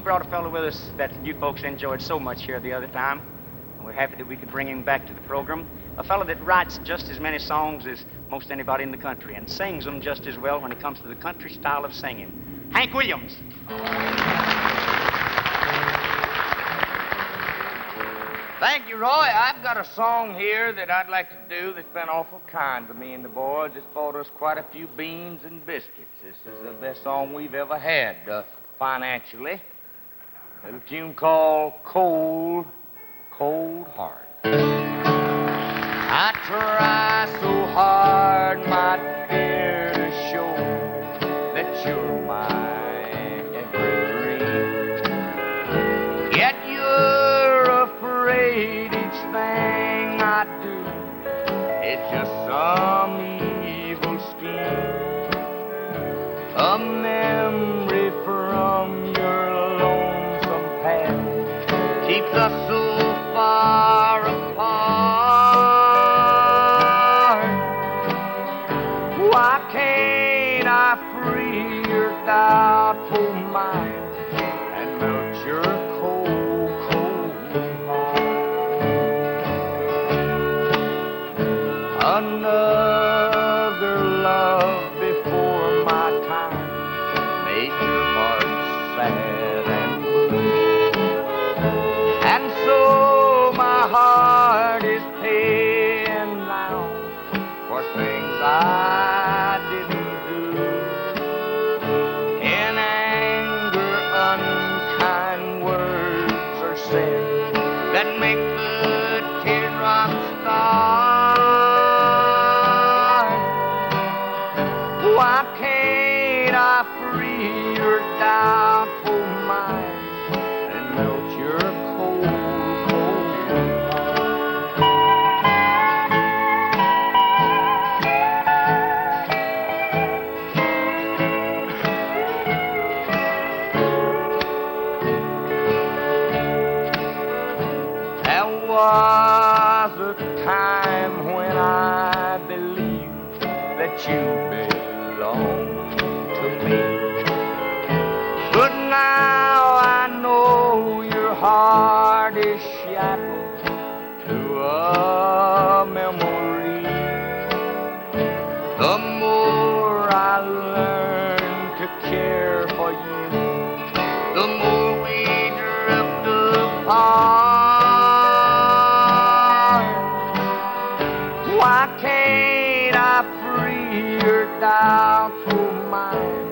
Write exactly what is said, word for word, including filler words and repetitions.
brought a fellow with us that you folks enjoyed so much here the other time, and we're happy that we could bring him back to the program. A fellow that writes just as many songs as most anybody in the country and sings them just as well when it comes to the country style of singing. Hank Williams. Thank you, Roy. I've got a song here that I'd like to do that's been awful kind to me and the boys. It's bought us quite a few beans and biscuits. This is the best song we've ever had uh, financially. A little tune called Cold, Cold Heart. I try so hard, my dear, to show that you're my every dream. Yet you're afraid each thing I do is just some evil scheme. A memory from your lonesome past keeps us so far apart. Why can't I free your doubtful mind and melt your cold, cold heart? Another love before my time made your heart sad and blue. And so my heart is paying now for things I didn't do. In anger, unkind words are said that make the teardrops start. Why can't I free your doubtful mind and melt your cold, cold There was a time when I believed that you belonged to me. But now I know your heart is shackled to a memory. The more I learn to care for you, the more we drift apart. Why can't I free your doubtful mind